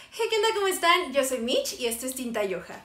Hey, ¿qué onda? ¿Cómo están? Yo soy Mitch y esto es Tinta y Hoja.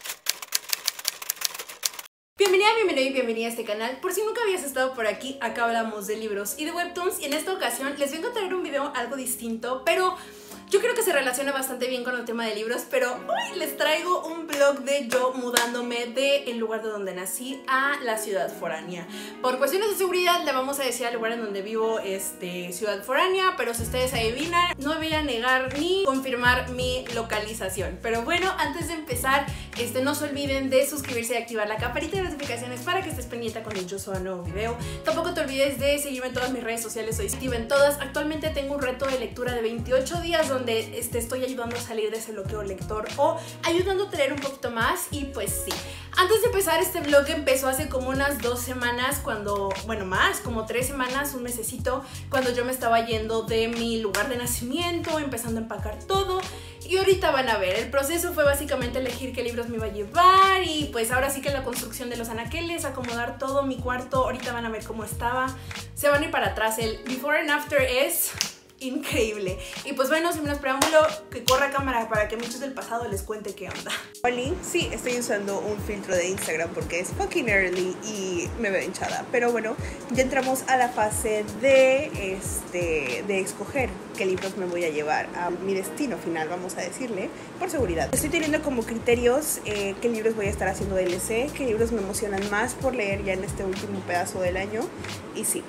Bienvenida, bienvenido y bienvenida a este canal. Por si nunca habías estado por aquí, acá hablamos de libros y de webtoons y en esta ocasión les vengo a traer un video algo distinto, pero yo creo que se relaciona bastante bien con el tema de libros, pero hoy les traigo un vlog de yo mudándome del lugar de donde nací a la ciudad foránea. Por cuestiones de seguridad le vamos a decir al lugar en donde vivo ciudad foránea, pero si ustedes adivinan, no voy a negar ni confirmar mi localización. Pero bueno, antes de empezar, no se olviden de suscribirse y activar la campanita de notificaciones para que estés pendiente cuando yo suba un nuevo video. Tampoco te olvides de seguirme en todas mis redes sociales, soy activa en todas. Actualmente tengo un reto de lectura de 28 días donde estoy ayudando a salir de ese bloqueo lector o ayudando a traer un poquito más. Y pues sí, antes de empezar este vlog empezó hace como unas 2 semanas más, como 3 semanas, un mesecito, cuando yo me estaba yendo de mi lugar de nacimiento, empezando a empacar todo. Y ahorita van a ver, el proceso fue básicamente elegir qué libros me iba a llevar y pues ahora sí que la construcción de los anaqueles, acomodar todo mi cuarto. Ahorita van a ver cómo estaba, se van a ir para atrás, el before and after es increíble. Y pues bueno, sin menos preámbulo, que corra cámara para que muchos del pasado les cuente qué onda. Oli, sí, estoy usando un filtro de Instagram porque es fucking early y me veo hinchada. Pero bueno, ya entramos a la fase de escoger qué libros me voy a llevar a mi destino final, vamos a decirle, por seguridad. Estoy teniendo como criterios qué libros voy a estar haciendo DLC, qué libros me emocionan más por leer ya en este último pedazo del año. Y sí.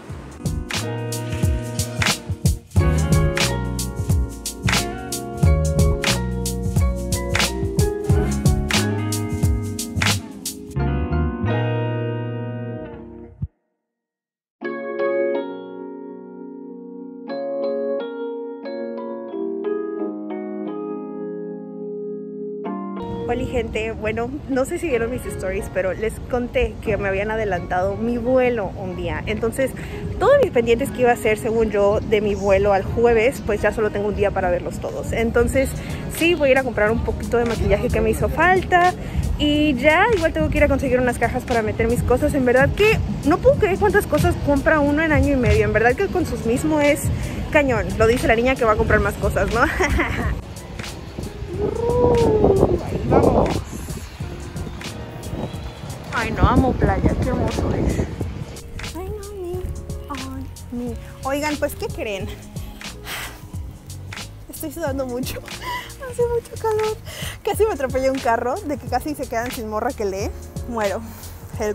Hola gente, bueno, no sé si vieron mis stories, pero les conté que me habían adelantado mi vuelo un día. Entonces, todos mis pendientes que iba a hacer, según yo, de mi vuelo al jueves, pues ya solo tengo un día para verlos todos. Entonces, sí, voy a ir a comprar un poquito de maquillaje que me hizo falta. Y ya, igual tengo que ir a conseguir unas cajas para meter mis cosas. En verdad que no puedo creer cuántas cosas compra uno en año y medio. En verdad que el consumismo es cañón. Lo dice la niña que va a comprar más cosas, ¿no? Ahí vamos. Ay, no, amo playa, qué hermoso es. Ay, no, Oigan, pues, ¿qué creen? Estoy sudando mucho. Hace mucho calor. Casi me atropellé un carro, de que casi se quedan sin morra que lee. Muero. Help.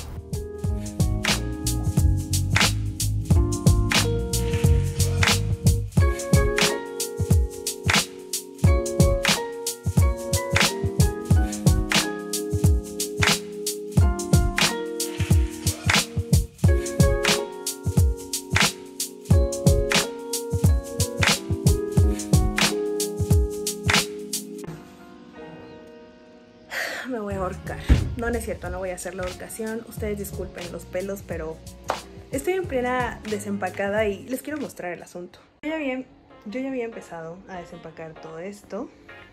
Me voy a ahorcar. No, no es cierto, no voy a hacer la ahorcación. Ustedes disculpen los pelos, pero estoy en plena desempacada y les quiero mostrar el asunto. Yo ya había empezado a desempacar todo esto.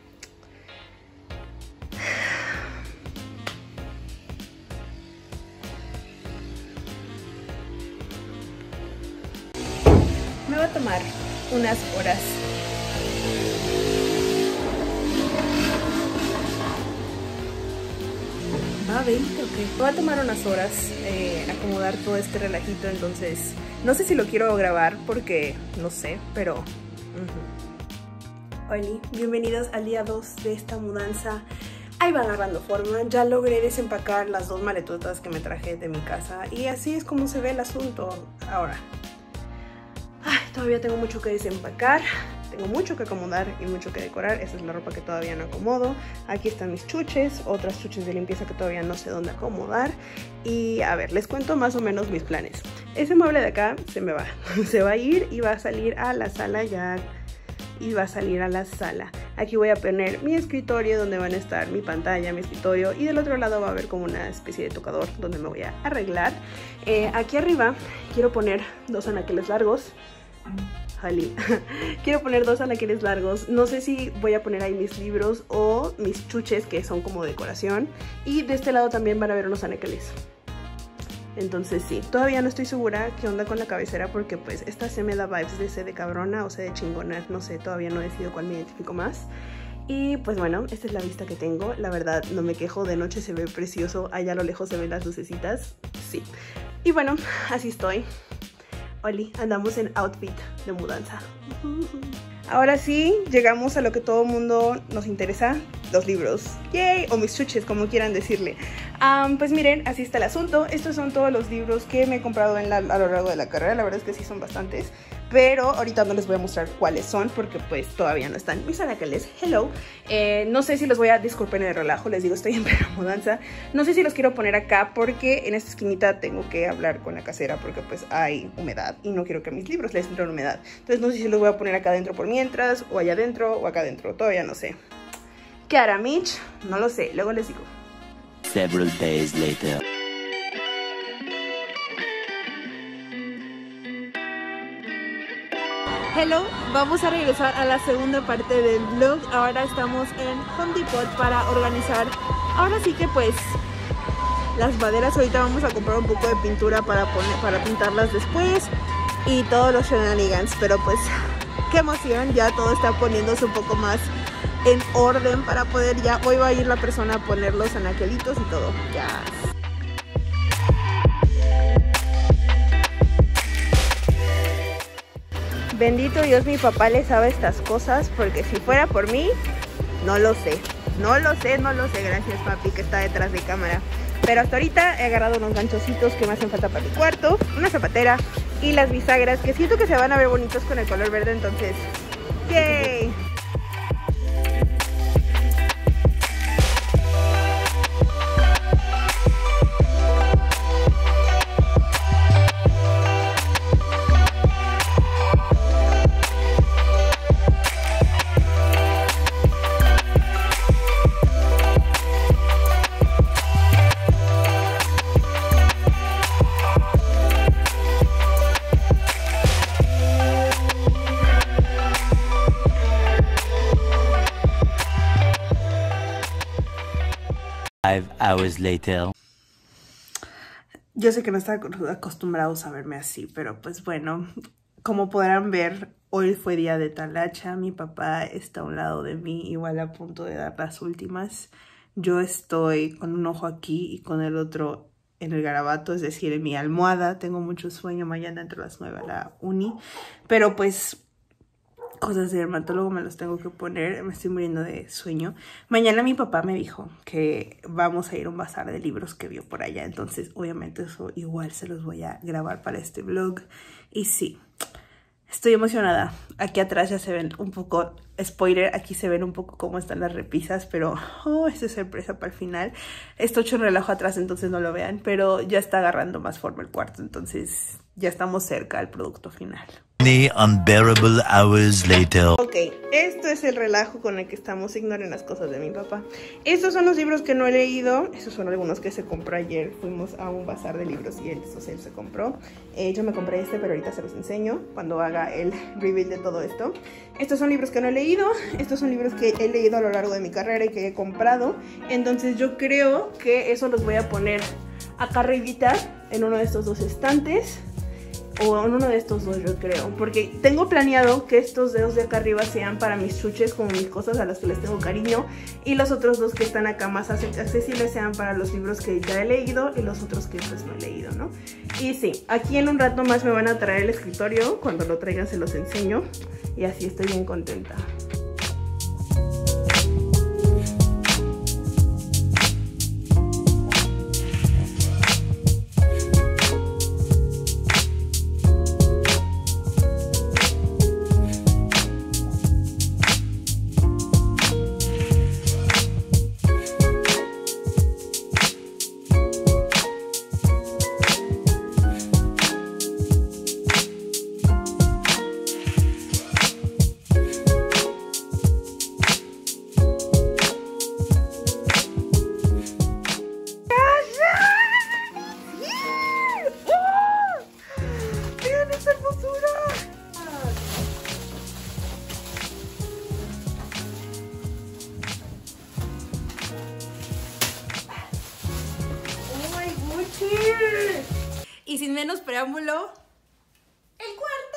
Me va a tomar unas horas. ¿Va a 20 o qué? Me va a tomar unas horas acomodar todo este relajito, entonces no sé si lo quiero grabar porque no sé, pero... Hola, bienvenidos al día 2 de esta mudanza. Ahí va agarrando forma, ya logré desempacar las 2 maletotas que me traje de mi casa y así es como se ve el asunto ahora. Ay, todavía tengo mucho que desempacar. Tengo mucho que acomodar y mucho que decorar. Esa es la ropa que todavía no acomodo. Aquí están mis chuches, otras chuches de limpieza que todavía no sé dónde acomodar. Y a ver, les cuento más o menos mis planes. Ese mueble de acá se me va. Se va a ir y va a salir a la sala ya. Aquí voy a poner mi escritorio donde van a estar mi pantalla, mi escritorio. Y del otro lado va a haber como una especie de tocador donde me voy a arreglar. Aquí arriba quiero poner 2 anaqueles largos. Quiero poner 2 anaqueles largos. No sé si voy a poner ahí mis libros o mis chuches que son como decoración. Y de este lado también van a ver unos anaqueles. Entonces sí, todavía no estoy segura qué onda con la cabecera porque pues esta se me da vibes de C de cabrona o C de chingona, no sé, todavía no decido cuál me identifico más. Y pues bueno, esta es la vista que tengo, la verdad no me quejo, de noche se ve precioso, allá a lo lejos se ven las lucecitas, sí. Y bueno, así estoy. Oli, andamos en outfit de mudanza. Ahora sí, llegamos a lo que todo el mundo nos interesa, los libros. ¡Yay! O mis chuches, como quieran decirle. Pues miren, así está el asunto. Estos son todos los libros que me he comprado a lo largo de la carrera. La verdad es que sí son bastantes. Pero ahorita no les voy a mostrar cuáles son porque pues todavía no están mis anaqueles. Hello. No sé si los voy a... Disculpen el relajo, les digo, estoy en plena mudanza. No sé si los quiero poner acá porque en esta esquinita tengo que hablar con la casera porque pues hay humedad y no quiero que a mis libros les entre humedad. Entonces no sé si los voy a poner acá adentro por mientras o allá adentro o acá adentro. Todavía no sé. ¿Qué hará Mitch? No lo sé, luego les digo. Several days later. Hello, vamos a regresar a la segunda parte del vlog. Ahora estamos en Home Depot para organizar, ahora sí que pues las maderas. Ahorita vamos a comprar un poco de pintura para pintarlas después y todos los shenanigans, pero pues qué emoción, ya todo está poniéndose un poco más en orden para poder ya, hoy va a ir la persona a poner los anaquelitos y todo, ya. Bendito Dios, mi papá le sabe estas cosas, porque si fuera por mí, no lo sé. No lo sé, gracias papi que está detrás de cámara. Pero hasta ahorita he agarrado unos ganchocitos que me hacen falta para mi cuarto, una zapatera y las bisagras que siento que se van a ver bonitos con el color verde, entonces, ¡yay! Hours later. Yo sé que no están acostumbrados a verme así, pero pues bueno, como podrán ver, hoy fue día de talacha. Mi papá está a un lado de mí, igual a punto de dar las últimas. Yo estoy con un ojo aquí y con el otro en el garabato, es decir, en mi almohada. Tengo mucho sueño, mañana entro a las 9 a la uni, pero pues cosas de dermatólogo me los tengo que poner, me estoy muriendo de sueño. Mañana mi papá me dijo que vamos a ir a un bazar de libros que vio por allá, entonces obviamente eso igual se los voy a grabar para este vlog. Y sí, estoy emocionada. Aquí atrás ya se ven un poco, spoiler, aquí se ven un poco cómo están las repisas, pero esto es sorpresa para el final. Esto hecho un relajo atrás, entonces no lo vean, pero ya está agarrando más forma el cuarto, entonces ya estamos cerca del producto final. Many unbearable hours later. Ok, esto es el relajo con el que estamos. Ignoren las cosas de mi papá. Estos son los libros que no he leído. Estos son algunos que se compró ayer. Fuimos a un bazar de libros y él se compró. Yo me compré este, pero ahorita se los enseño cuando haga el reveal de todo esto. Estos son libros que no he leído. Estos son libros que he leído a lo largo de mi carrera y que he comprado. Entonces yo creo que eso los voy a poner acá arribita en uno de estos dos estantes. O en uno de estos dos, yo creo. Porque tengo planeado que estos dedos de acá arriba sean para mis chuches, como mis cosas a las que les tengo cariño. Y los otros dos que están acá más accesibles sean para los libros que ya he leído y los otros que pues no he leído, ¿no? Y sí, aquí en un rato más me van a traer el escritorio. Cuando lo traigan se los enseño. Y así estoy bien contenta. y sin menos preámbulo, ¡el cuarto!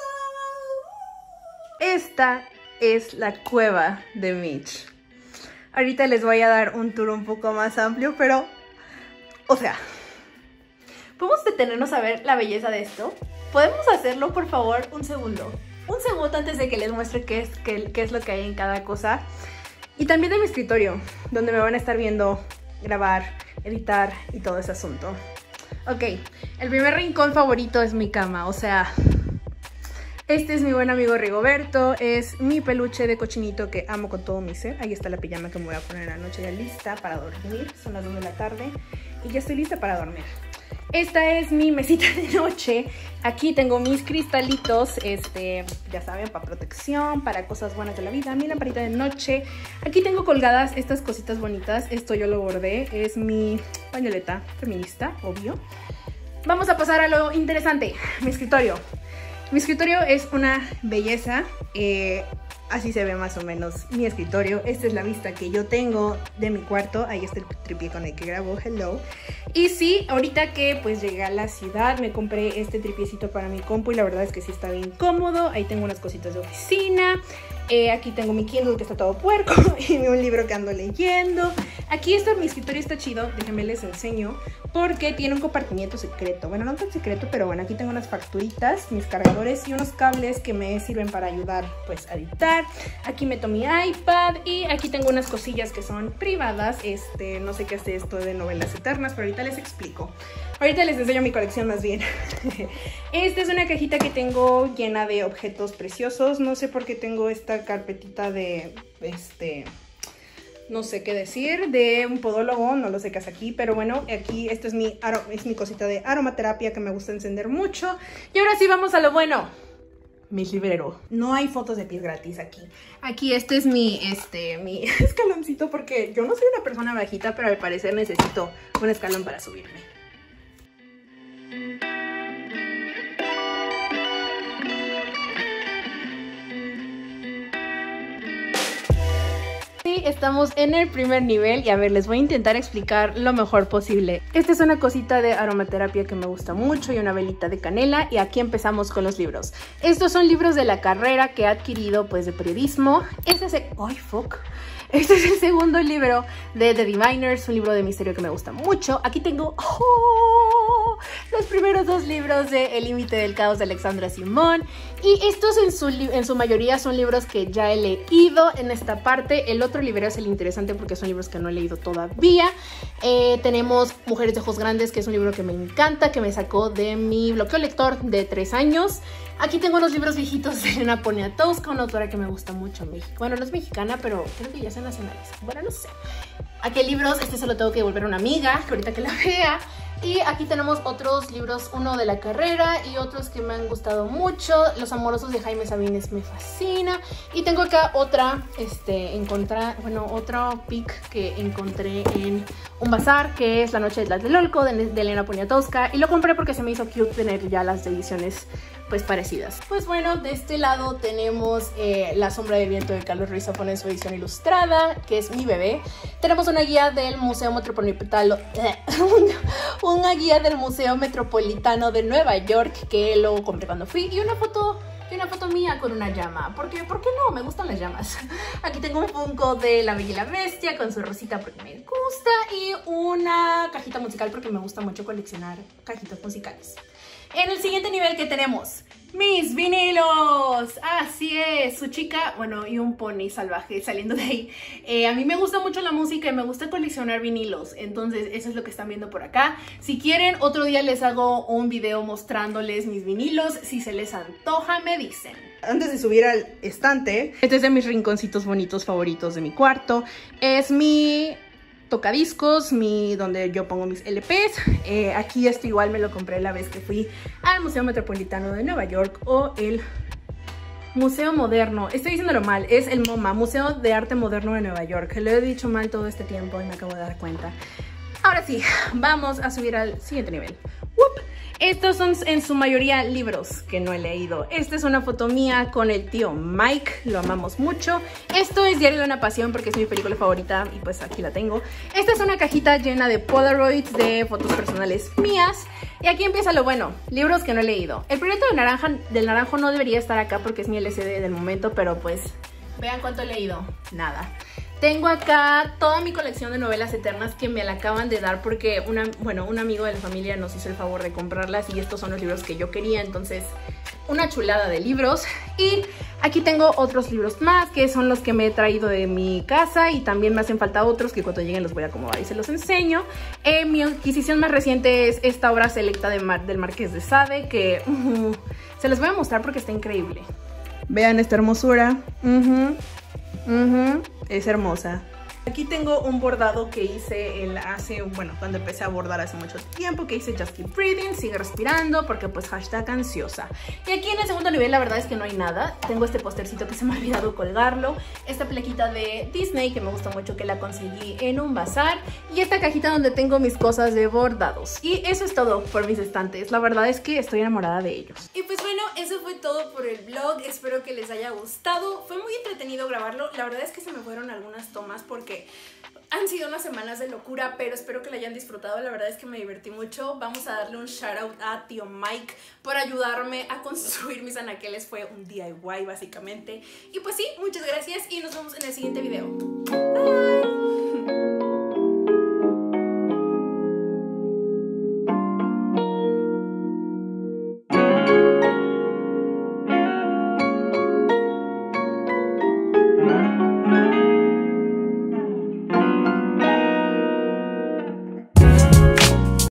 Esta es la cueva de Mitch. Ahorita les voy a dar un tour un poco más amplio, pero, o sea, ¿podemos detenernos a ver la belleza de esto? ¿Podemos hacerlo, por favor? Un segundo. Un segundo antes de que les muestre qué es lo que hay en cada cosa. Y también de mi escritorio, donde me van a estar viendo grabar, editar y todo ese asunto. Ok, el primer rincón favorito es mi cama, o sea... Este es mi buen amigo Rigoberto, es mi peluche de cochinito que amo con todo mi ser. Ahí está la pijama que me voy a poner anoche ya lista para dormir. Son las 2 de la tarde y ya estoy lista para dormir. Esta es mi mesita de noche. Aquí tengo mis cristalitos, ya saben, para protección, para cosas buenas de la vida. Mi lamparita de noche. Aquí tengo colgadas estas cositas bonitas. Esto yo lo bordé, es mi pañoleta feminista, obvio. Vamos a pasar a lo interesante, mi escritorio. Mi escritorio es una belleza, así se ve más o menos mi escritorio. Esta es la vista que yo tengo de mi cuarto, ahí está el tripié con el que grabo, hello. Y sí, ahorita que pues llegué a la ciudad me compré este tripiecito para mi compu y la verdad es que sí está bien cómodo. Ahí tengo unas cositas de oficina, aquí tengo mi Kindle que está todo puerco y un libro que ando leyendo. Aquí mi escritorio está chido, déjenme les enseño, porque tiene un compartimiento secreto. Bueno, no tan secreto, pero bueno, aquí tengo unas facturitas, mis cargadores y unos cables que me sirven para ayudar pues a editar. Aquí meto mi iPad y aquí tengo unas cosillas que son privadas. No sé qué hace esto de novelas eternas, pero ahorita les explico. Ahorita les enseño mi colección más bien. Esta es una cajita que tengo llena de objetos preciosos. No sé por qué tengo esta carpetita de no sé qué decir, de un podólogo, no lo sé qué hace aquí, pero bueno, aquí esta es mi cosita de aromaterapia que me gusta encender mucho. Y ahora sí vamos a lo bueno. Mi librero. No hay fotos de pies gratis aquí. Aquí este es mi escaloncito porque yo no soy una persona bajita, pero al parecer necesito un escalón para subirme. Estamos en el primer nivel y a ver, les voy a intentar explicar lo mejor posible. Esta es una cosita de aromaterapia que me gusta mucho y una velita de canela y aquí empezamos con los libros. Estos son libros de la carrera que he adquirido pues de periodismo. Este es el segundo libro de The Diviners, un libro de misterio que me gusta mucho. Aquí tengo los primeros 2 libros de El límite del caos de Alexandra Simón. Y estos en su mayoría son libros que ya he leído en esta parte. El otro libro es el interesante porque son libros que no he leído todavía. Tenemos Mujeres de ojos grandes, que es un libro que me encanta, que me sacó de mi bloqueo lector de 3 años. Aquí tengo unos libros viejitos de Elena Poniatowska, una autora que me gusta mucho. Bueno, no es mexicana, pero creo que ya son nacionales. Bueno, no sé. Aquí hay libros, se lo tengo que devolver a una amiga, que ahorita que la vea. Y aquí tenemos otros libros, uno de la carrera y otros que me han gustado mucho. Los amorosos de Jaime Sabines me fascina. Y tengo acá otra, otro pic que encontré en un bazar, que es La noche de Tlatelolco de Elena Poniatowska. Y lo compré porque se me hizo cute tener ya las ediciones pues parecidas. Pues bueno, de este lado tenemos La sombra del viento de Carlos Ruiz Zafón en su edición ilustrada, que es mi bebé. Tenemos una guía del Museo Metropolitano de Nueva York, que lo compré cuando fui, y una foto mía con una llama, porque ¿por qué no? Me gustan las llamas. Aquí tengo un Funko de La Bella y la Bestia con su rosita porque me gusta, y una cajita musical porque me gusta mucho coleccionar cajitas musicales. En el siguiente nivel que tenemos, mis vinilos. Así es, su chica, bueno, y un pony salvaje saliendo de ahí. A mí me gusta mucho la música y me gusta coleccionar vinilos, entonces eso es lo que están viendo por acá. Si quieren, otro día les hago un video mostrándoles mis vinilos. Si se les antoja, me dicen. Antes de subir al estante, este es de mis rinconcitos bonitos favoritos de mi cuarto. Es mi tocadiscos, donde yo pongo mis LPs. Aquí esto igual me lo compré la vez que fui al Museo Metropolitano de Nueva York, o el Museo Moderno, estoy diciéndolo mal, es el MoMA, Museo de Arte Moderno de Nueva York. Lo he dicho mal todo este tiempo y me acabo de dar cuenta. Ahora sí, vamos a subir al siguiente nivel. ¡Wup! Estos son en su mayoría libros que no he leído. Esta es una foto mía con el tío Mike, lo amamos mucho. Esto es Diario de una Pasión porque es mi película favorita y pues aquí la tengo. Esta es una cajita llena de Polaroids de fotos personales mías. Y aquí empieza lo bueno, libros que no he leído. El proyecto del naranjo no debería estar acá porque es mi LCD del momento, pero pues vean cuánto he leído, nada. Tengo acá toda mi colección de novelas eternas que me la acaban de dar porque un amigo de la familia nos hizo el favor de comprarlas y estos son los libros que yo quería, entonces una chulada de libros. Y aquí tengo otros libros más que son los que me he traído de mi casa y también me hacen falta otros que cuando lleguen los voy a acomodar y se los enseño. Mi adquisición más reciente es esta obra selecta del Marqués de Sade que se los voy a mostrar porque está increíble. Vean esta hermosura. Es hermosa. Aquí tengo un bordado que hice cuando empecé a bordar hace mucho tiempo, que hice Just Keep Breathing, sigue respirando, porque pues hashtag ansiosa. Y aquí en el segundo nivel la verdad es que no hay nada. Tengo este postercito que se me ha olvidado colgarlo, esta plaquita de Disney que me gusta mucho, que la conseguí en un bazar, y esta cajita donde tengo mis cosas de bordados. Y eso es todo por mis estantes. La verdad es que estoy enamorada de ellos. Y pues bueno, eso fue todo por el vlog. Espero que les haya gustado. Fue muy entretenido grabarlo. La verdad es que se me fueron algunas tomas porque han sido unas semanas de locura, pero espero que la hayan disfrutado. La verdad es que me divertí mucho. Vamos a darle un shout out a tío Mike por ayudarme a construir mis anaqueles. Fue un DIY básicamente. Y pues sí, muchas gracias y nos vemos en el siguiente video. Bye.